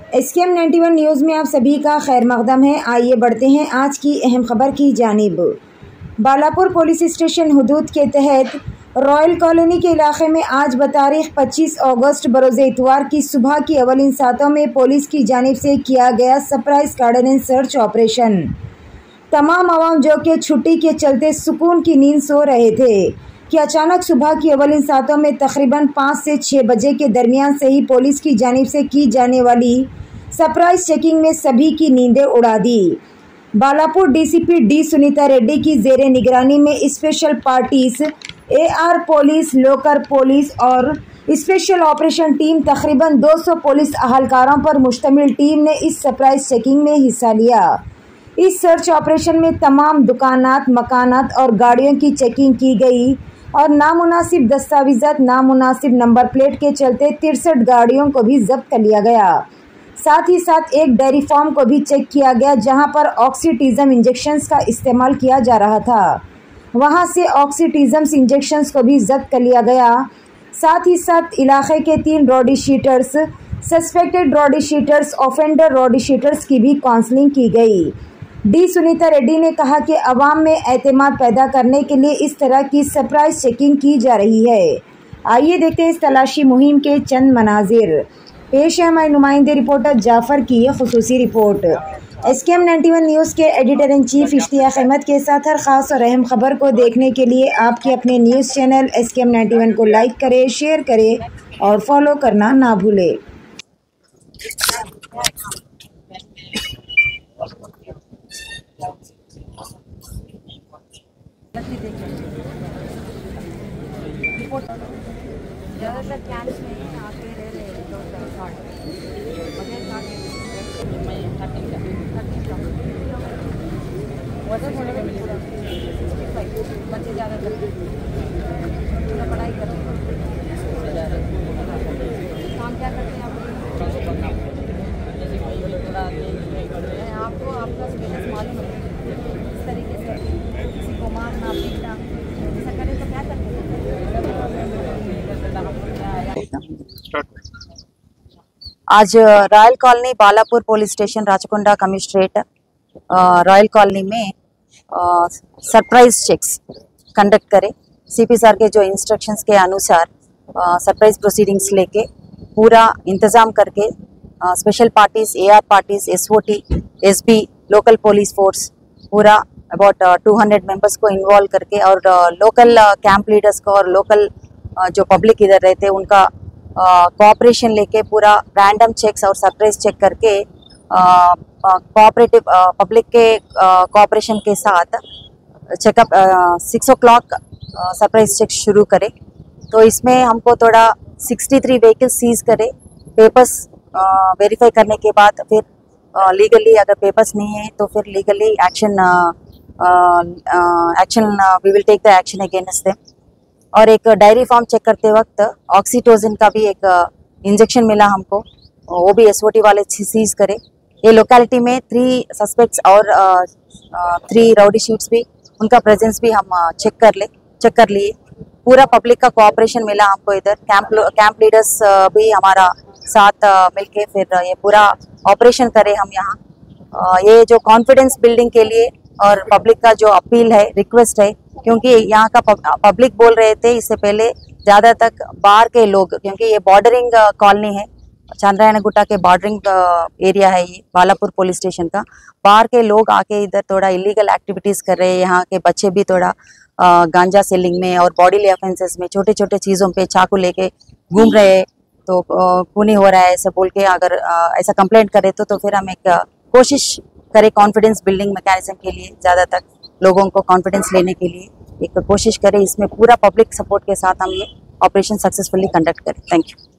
SKM 91 news में आप सभी का खैर मकदम है। आइए बढ़ते हैं आज की अहम खबर की जानिब। बालापुर पुलिस स्टेशन हुदूद के तहत रॉयल कॉलोनी के इलाके में आज बतारीख 25 अगस्त बरोज़ इतवार की सुबह की अवलिन सातों में पुलिस की जानिब से किया गया सरप्राइज कार्डन एंड सर्च ऑपरेशन। तमाम आवाम जो कि छुट्टी के चलते सुकून की नींद सो रहे थे कि अचानक सुबह की अवलिन सातों में तकरीबन 5 से 6 बजे के दरमियान से ही पुलिस की जानिब से की जाने वाली सरप्राइज चेकिंग में सभी की नींदें उड़ा दी। बालापुर DCP डी सुनीता रेड्डी की जेरे निगरानी में special parties, AR police, local police और स्पेशल ऑपरेशन टीम तकरीबन 200 पुलिस अहलकारों पर मुश्तमिल टीम ने इस सरप्राइज चेकिंग में हिस्सा लिया। इस सर्च ऑपरेशन में तमाम दुकानात, मकानात और गाड़ियों की चेकिंग की गई और नामुनासिब दस्तावेज़ात, नामुनासिब नंबर प्लेट के चलते 63 गाड़ियों को भी जब्त कर लिया गया। साथ ही साथ एक डेयरी फार्म को भी चेक किया गया जहां पर ऑक्सीटिज्म इंजेक्शंस का इस्तेमाल किया जा रहा था। वहां से ऑक्सीटिज्म इंजेक्शंस को भी जब्त कर लिया गया। साथ ही साथ इलाके के 3 rowdy sheeters, suspected rowdy sheeters, offender rowdy sheeters की भी काउंसलिंग की गई। डी सुनीता रेड्डी ने कहा कि अवाम में एतमाद पैदा करने के लिए इस तरह की सरप्राइज चेकिंग की जा रही है। आइए देखते हैं इस तलाशी मुहिम के चंद मनाजिर। पेश है हमारे नुमाइंदे रिपोर्टर जाफ़र की ये खुसूसी रिपोर्ट। SKM 91 न्यूज़ के editor in chief Ishtiaq Ahmed के साथ हर ख़ास और अहम खबर को देखने के लिए आपके अपने न्यूज़ चैनल SKM 91 को लाइक करें, शेयर करें और फॉलो करना ना भूलें। ज़्यादातर कैंप्स में आके रह रहे हैं लोग बच्चे ज़्यादातर पढ़ाई कर रहे हैं। काम क्या करते हैं आपको आपका स्टेटस मालूम है। इस तरीके से किसी को मारना, पीटना ऐसा करें तो क्या करते हैं? आज Royal Colony Balapur police station Rachakonda commissionerate Royal Colony में सरप्राइज चेक्स कंडक्ट करे। CP सर के जो इंस्ट्रक्शंस के अनुसार सरप्राइज प्रोसीडिंग्स लेके पूरा इंतज़ाम करके special parties, AR parties, SOT, SB, local police force पूरा अबाउट 200 मेंबर्स को इन्वॉल्व करके और लोकल कैंप लीडर्स को और लोकल जो पब्लिक इधर रहते हैं उनका कोऑपरेशन लेके पूरा रैंडम चेक्स और सरप्राइज चेक करके कोऑपरेटिव पब्लिक के कोऑपरेशन के साथ चेकअप 6 o'clock सरप्राइज चेक शुरू करे। तो इसमें हमको थोड़ा 63 व्हीकल सीज करे। पेपर्स वेरीफाई करने के बाद फिर लीगली अगर पेपर्स नहीं है तो फिर legally action we will take the action against them. और एक डायरी फार्म चेक करते वक्त ऑक्सीटोसिन का भी एक इंजेक्शन मिला हमको, वो भी SOT वाले सीज करे। ये लोकेलिटी में 3 सस्पेक्ट्स और 3 राउडी शीट्स भी उनका प्रेजेंस भी हम चेक कर लिए। पूरा पब्लिक का कोऑपरेशन मिला हमको। इधर कैंप लीडर्स भी हमारा साथ मिलके फिर ये पूरा ऑपरेशन करे हम यहाँ। ये जो कॉन्फिडेंस बिल्डिंग के लिए और पब्लिक का जो अपील है, रिक्वेस्ट है, क्योंकि यहाँ का पब्लिक बोल रहे थे इससे पहले ज़्यादा तक बाहर के लोग, क्योंकि ये बॉर्डरिंग कॉलोनी है, चंद्रायणगुट्टा के बॉर्डरिंग एरिया है ये बालापुर पुलिस स्टेशन का। बाहर के लोग आके इधर थोड़ा इलीगल एक्टिविटीज़ कर रहे हैं। यहाँ के बच्चे भी थोड़ा गांजा सेलिंग में और बॉडीली ऑफेंसेस में छोटे छोटे चीज़ों पे चाकू लेके घूम रहे हैं। तो खूनी हो रहा है ऐसा बोल के अगर ऐसा कंप्लेंट करे तो फिर हम एक कोशिश करें कॉन्फिडेंस बिल्डिंग मैकेनिज्म के लिए, ज़्यादा तक लोगों को कॉन्फिडेंस लेने के लिए एक कोशिश करें। इसमें पूरा पब्लिक सपोर्ट के साथ हम ये ऑपरेशन सक्सेसफुली कंडक्ट करें। Thank you.